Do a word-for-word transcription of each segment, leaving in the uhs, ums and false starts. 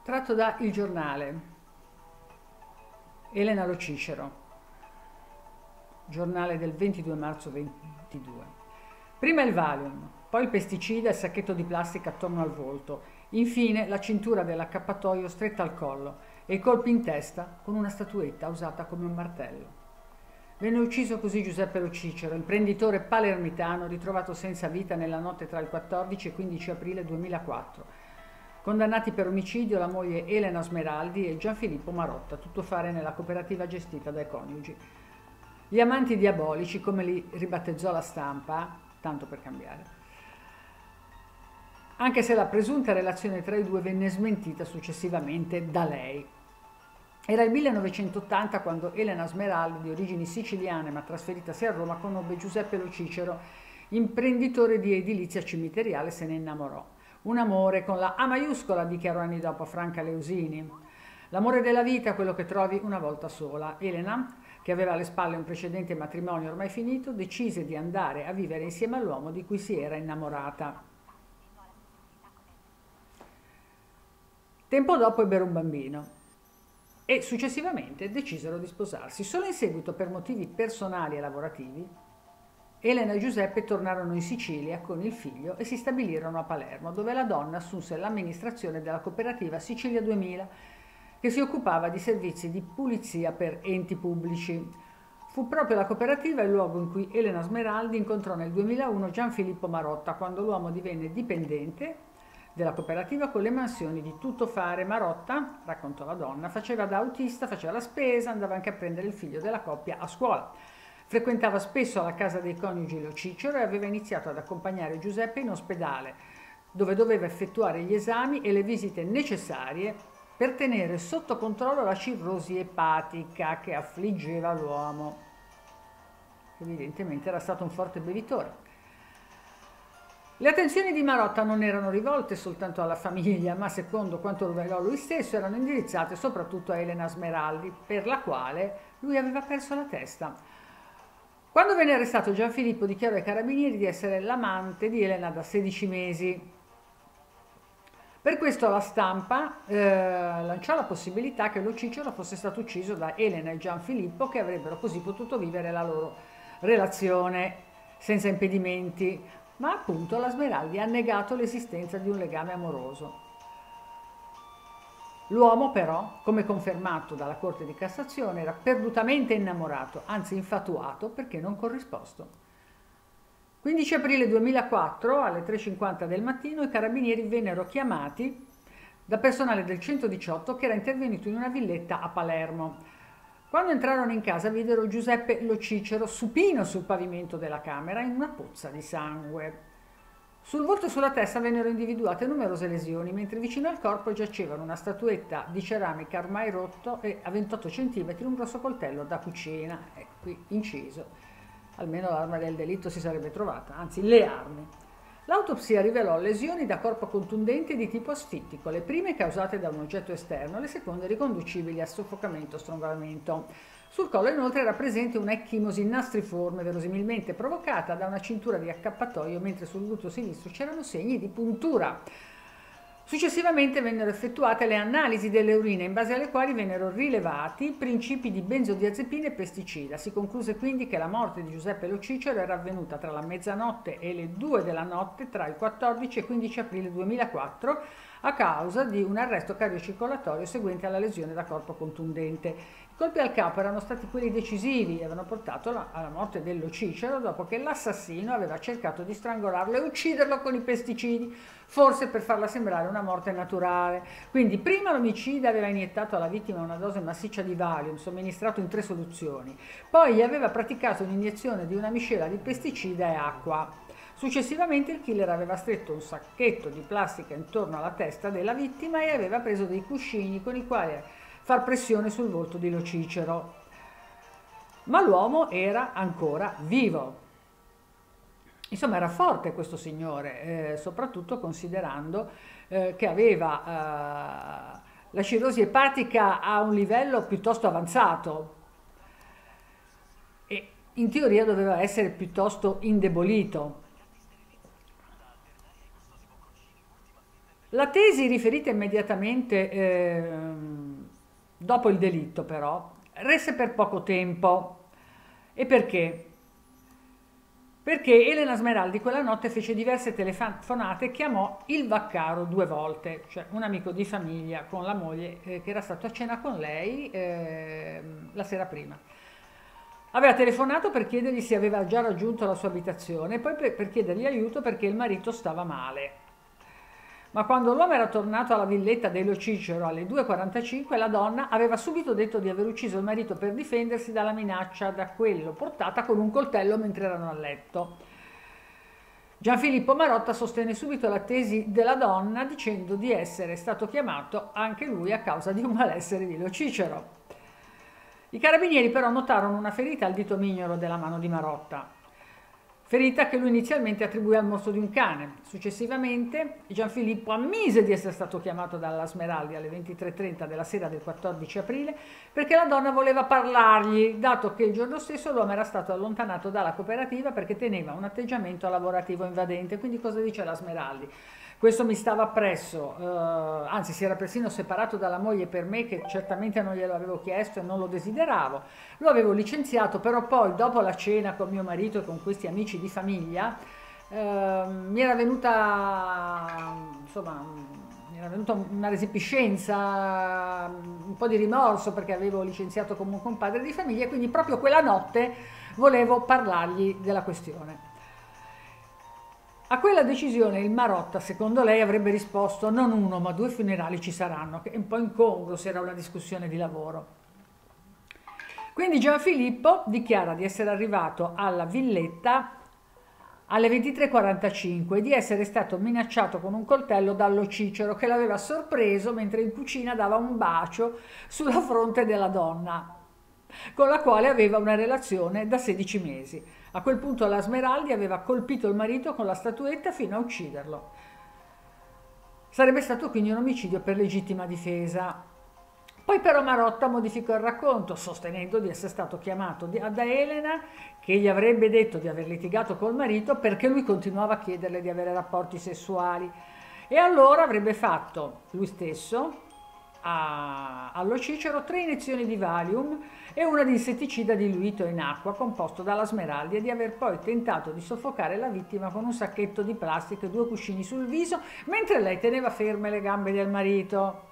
Tratto da Il Giornale, Elena Lo Cicero, giornale del ventidue marzo ventidue. Prima il Valium, poi il pesticida e il sacchetto di plastica attorno al volto, infine la cintura dell'accappatoio stretta al collo e i colpi in testa con una statuetta usata come un martello. Venne ucciso così Giuseppe Lo Cicero, imprenditore palermitano ritrovato senza vita nella notte tra il quattordici e quindici aprile duemilaquattro. Condannati per omicidio la moglie Elena Smeraldi e Gianfilippo Marotta, tuttofare nella cooperativa gestita dai coniugi. Gli amanti diabolici, come li ribattezzò la stampa, tanto per cambiare. Anche se la presunta relazione tra i due venne smentita successivamente da lei. Era il millenovecentottanta quando Elena Smeraldi, di origini siciliane ma trasferitasi a Roma, conobbe Giuseppe Lo Cicero, imprenditore di edilizia cimiteriale, se ne innamorò. Un amore con la A maiuscola, dichiarò anni dopo Franca Leusini. L'amore della vita, quello che trovi una volta sola. Elena, che aveva alle spalle un precedente matrimonio ormai finito, decise di andare a vivere insieme all'uomo di cui si era innamorata. Tempo dopo ebbero un bambino e successivamente decisero di sposarsi. Solo in seguito, per motivi personali e lavorativi, Elena e Giuseppe tornarono in Sicilia con il figlio e si stabilirono a Palermo, dove la donna assunse l'amministrazione della cooperativa Sicilia duemila, che si occupava di servizi di pulizia per enti pubblici. Fu proprio la cooperativa il luogo in cui Elena Smeraldi incontrò nel duemilauno Gianfilippo Marotta, quando l'uomo divenne dipendente della cooperativa con le mansioni di tuttofare. Marotta, raccontò la donna, faceva da autista, faceva la spesa, andava anche a prendere il figlio della coppia a scuola. Frequentava spesso la casa dei coniugi Lo Cicero e aveva iniziato ad accompagnare Giuseppe in ospedale, dove doveva effettuare gli esami e le visite necessarie per tenere sotto controllo la cirrosi epatica che affliggeva l'uomo. Evidentemente era stato un forte bevitore. Le attenzioni di Marotta non erano rivolte soltanto alla famiglia, ma secondo quanto rivelò lui stesso erano indirizzate soprattutto a Elena Smeraldi, per la quale lui aveva perso la testa. Quando venne arrestato, Gianfilippo dichiarò ai carabinieri di essere l'amante di Elena da sedici mesi. Per questo la stampa eh, lanciò la possibilità che Lo Cicero fosse stato ucciso da Elena e Gianfilippo, che avrebbero così potuto vivere la loro relazione senza impedimenti, ma appunto la Smeraldi ha negato l'esistenza di un legame amoroso. L'uomo però, come confermato dalla Corte di Cassazione, era perdutamente innamorato, anzi infatuato, perché non corrisposto. quindici aprile duemilaquattro, alle tre e cinquanta del mattino, i carabinieri vennero chiamati da personale del centodiciotto che era intervenuto in una villetta a Palermo. Quando entrarono in casa videro Giuseppe Lo Cicero supino sul pavimento della camera in una pozza di sangue. Sul volto e sulla testa vennero individuate numerose lesioni, mentre vicino al corpo giacevano una statuetta di ceramica ormai rotto e a ventotto centimetri un grosso coltello da cucina, e qui inciso. Almeno l'arma del delitto si sarebbe trovata, anzi le armi. L'autopsia rivelò lesioni da corpo contundente di tipo asfittico, le prime causate da un oggetto esterno, le seconde riconducibili a soffocamento o strangolamento. Sul collo inoltre era presente un'ecchimosi nastriforme, verosimilmente provocata da una cintura di accappatoio, mentre sul gluteo sinistro c'erano segni di puntura. Successivamente vennero effettuate le analisi delle urine, in base alle quali vennero rilevati principi di benzodiazepina e pesticida. Si concluse quindi che la morte di Giuseppe Lo Cicero era avvenuta tra la mezzanotte e le due della notte tra il quattordici e quindici aprile duemilaquattro a causa di un arresto cardiocircolatorio seguente alla lesione da corpo contundente. I colpi al capo erano stati quelli decisivi e avevano portato alla morte dello Cicero dopo che l'assassino aveva cercato di strangolarlo e ucciderlo con i pesticidi, forse per farla sembrare una morte naturale. Quindi prima l'omicida aveva iniettato alla vittima una dose massiccia di Valium, somministrato in tre soluzioni, poi gli aveva praticato un'iniezione di una miscela di pesticida e acqua. Successivamente il killer aveva stretto un sacchetto di plastica intorno alla testa della vittima e aveva preso dei cuscini con i quali far pressione sul volto di Lo Cicero. Ma l'uomo era ancora vivo. Insomma, era forte questo signore, eh, soprattutto considerando eh, che aveva eh, la cirrosi epatica a un livello piuttosto avanzato e in teoria doveva essere piuttosto indebolito. La tesi riferita immediatamente eh, dopo il delitto però resse per poco tempo. E perché? Perché Elena Smeraldi quella notte fece diverse telefonate e chiamò il Vaccaro due volte, cioè un amico di famiglia con la moglie eh, che era stato a cena con lei eh, la sera prima. Aveva telefonato per chiedergli se aveva già raggiunto la sua abitazione e poi per, per chiedergli aiuto perché il marito stava male. Ma quando l'uomo era tornato alla villetta dello Cicero alle due e quarantacinque, la donna aveva subito detto di aver ucciso il marito per difendersi dalla minaccia da quello portata con un coltello mentre erano a letto. Gianfilippo Marotta sostenne subito la tesi della donna dicendo di essere stato chiamato anche lui a causa di un malessere di Lo Cicero. I carabinieri però notarono una ferita al dito mignolo della mano di Marotta, ferita che lui inizialmente attribuì al morso di un cane. Successivamente Gianfilippo ammise di essere stato chiamato dalla Smeraldi alle ventitré e trenta della sera del quattordici aprile perché la donna voleva parlargli, dato che il giorno stesso l'uomo era stato allontanato dalla cooperativa perché teneva un atteggiamento lavorativo invadente. Quindi cosa dice la Smeraldi? Questo mi stava appresso, eh, anzi si era persino separato dalla moglie per me che certamente non glielo avevo chiesto e non lo desideravo. Lo avevo licenziato, però poi dopo la cena con mio marito e con questi amici di famiglia eh, mi era venuta, insomma, mi era venuta una resipiscenza, un po' di rimorso perché avevo licenziato come un compadre di famiglia e quindi proprio quella notte volevo parlargli della questione. A quella decisione il Marotta, secondo lei, avrebbe risposto non uno ma due funerali ci saranno, che è un po' incongruo se era una discussione di lavoro. Quindi Gianfilippo dichiara di essere arrivato alla villetta alle ventitré e quarantacinque e di essere stato minacciato con un coltello dallo Cicero che l'aveva sorpreso mentre in cucina dava un bacio sulla fronte della donna, con la quale aveva una relazione da sedici mesi. A quel punto la Smeraldi aveva colpito il marito con la statuetta fino a ucciderlo. Sarebbe stato quindi un omicidio per legittima difesa. Poi però Marotta modificò il racconto, sostenendo di essere stato chiamato da Elena, che gli avrebbe detto di aver litigato col marito perché lui continuava a chiederle di avere rapporti sessuali. E allora avrebbe fatto lui stesso a, allo Cicero tre iniezioni di Valium e una di insetticida diluito in acqua composto dalla Smeraldi e di aver poi tentato di soffocare la vittima con un sacchetto di plastica e due cuscini sul viso mentre lei teneva ferme le gambe del marito.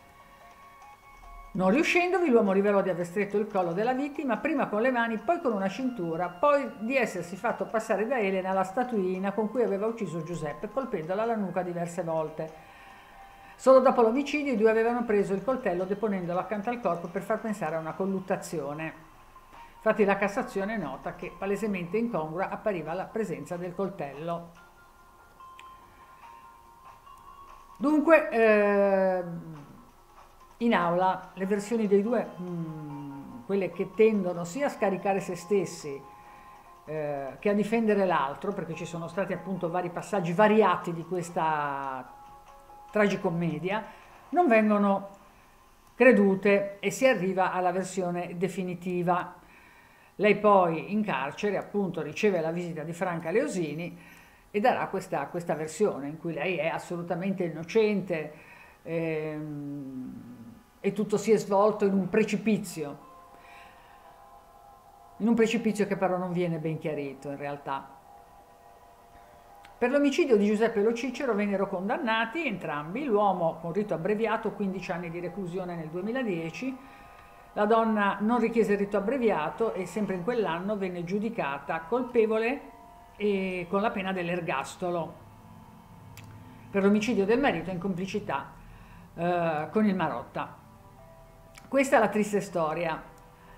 Non riuscendovi, l'uomo rivelò di aver stretto il collo della vittima prima con le mani, poi con una cintura, poi di essersi fatto passare da Elena la statuina con cui aveva ucciso Giuseppe, colpendola alla nuca diverse volte. Solo dopo l'omicidio i due avevano preso il coltello deponendolo accanto al corpo per far pensare a una colluttazione. Infatti la Cassazione nota che palesemente incongrua appariva la presenza del coltello. Dunque, eh, in aula le versioni dei due, mh, quelle che tendono sia a scaricare se stessi eh, che a difendere l'altro, perché ci sono stati appunto vari passaggi variati di questa tragicommedia, non vengono credute e si arriva alla versione definitiva. Lei poi in carcere appunto riceve la visita di Franca Leosini e darà questa, questa versione in cui lei è assolutamente innocente ehm, e tutto si è svolto in un precipizio, in un precipizio che però non viene ben chiarito in realtà. Per l'omicidio di Giuseppe Lo Cicero vennero condannati entrambi, l'uomo con rito abbreviato, quindici anni di reclusione nel duemiladieci, la donna non richiese il rito abbreviato e sempre in quell'anno venne giudicata colpevole e con la pena dell'ergastolo per l'omicidio del marito in complicità eh, con il Marotta. Questa è la triste storia.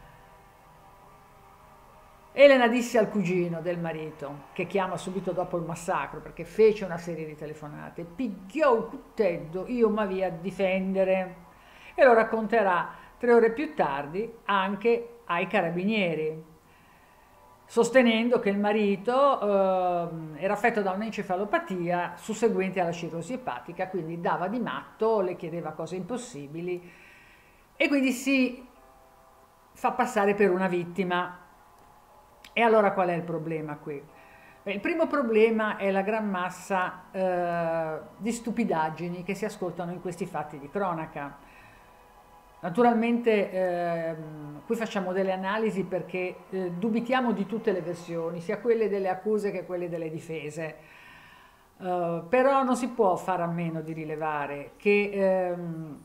Elena disse al cugino del marito, che chiama subito dopo il massacro, perché fece una serie di telefonate, pigliò un cuteddo, io mi via a difendere, e lo racconterà tre ore più tardi anche ai carabinieri, sostenendo che il marito eh, era affetto da un'encefalopatia susseguente alla cirrosi epatica, quindi dava di matto, le chiedeva cose impossibili e quindi si fa passare per una vittima. E allora qual è il problema qui? Beh, il primo problema è la gran massa eh, di stupidaggini che si ascoltano in questi fatti di cronaca. Naturalmente ehm, qui facciamo delle analisi perché eh, dubitiamo di tutte le versioni, sia quelle delle accuse che quelle delle difese. Eh, però non si può fare a meno di rilevare che ehm,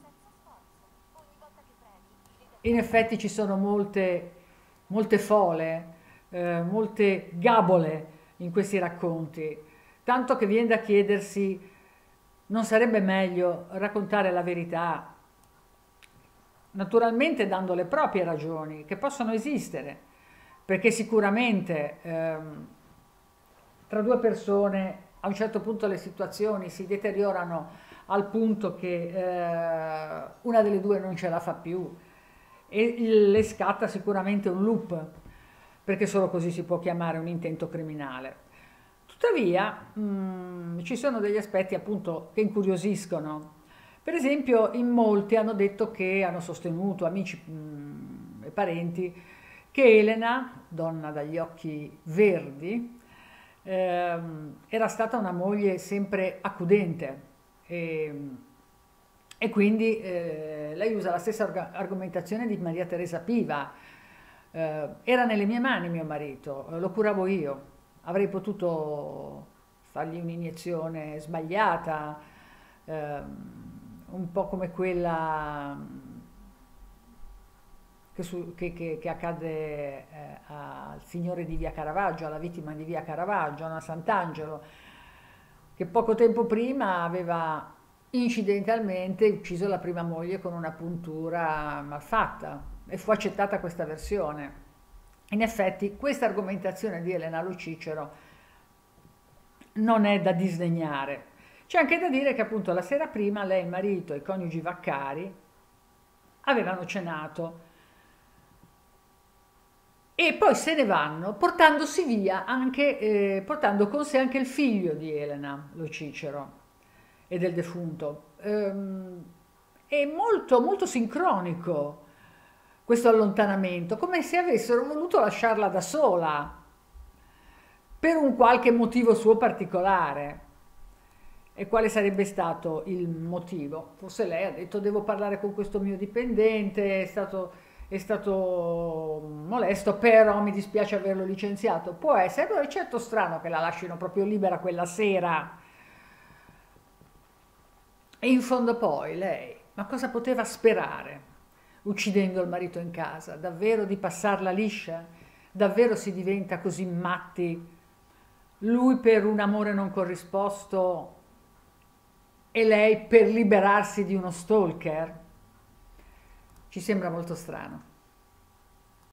in effetti ci sono molte, molte fole, eh, molte gabole in questi racconti, tanto che viene da chiedersi, non sarebbe meglio raccontare la verità, naturalmente dando le proprie ragioni, che possono esistere, perché sicuramente ehm, tra due persone a un certo punto le situazioni si deteriorano al punto che eh, una delle due non ce la fa più e il- le scatta sicuramente un loop, perché solo così si può chiamare un intento criminale. Tuttavia, mh, ci sono degli aspetti appunto che incuriosiscono. Per esempio, in molti hanno detto che hanno sostenuto, amici mh, e parenti, che Elena, donna dagli occhi verdi, ehm, era stata una moglie sempre accudente e, e quindi eh, lei usa la stessa arg- argomentazione di Maria Teresa Piva. Eh, era nelle mie mani mio marito, eh, lo curavo io, avrei potuto fargli un'iniezione sbagliata, ehm, un po' come quella che, su- che- che- che accadde eh, al signore di Via Caravaggio, alla vittima di Via Caravaggio, no? A Sant'Angelo, che poco tempo prima aveva incidentalmente ucciso la prima moglie con una puntura malfatta e fu accettata questa versione. In effetti, questa argomentazione di Elena Lo Cicero non è da disdegnare. C'è anche da dire che appunto la sera prima lei, il marito e i coniugi Vaccari avevano cenato e poi se ne vanno portandosi via anche, eh, portando con sé anche il figlio di Elena Lo Cicero e del defunto. Ehm, è molto, molto sincronico questo allontanamento, come se avessero voluto lasciarla da sola per un qualche motivo suo particolare. E quale sarebbe stato il motivo? Forse lei ha detto devo parlare con questo mio dipendente, è stato, è stato molesto, però mi dispiace averlo licenziato. Può essere, però è certo strano che la lasciano proprio libera quella sera. E in fondo poi lei, ma cosa poteva sperare uccidendo il marito in casa? Davvero di passarla liscia? Davvero si diventa così matti? Lui per un amore non corrisposto e lei per liberarsi di uno stalker? Ci sembra molto strano.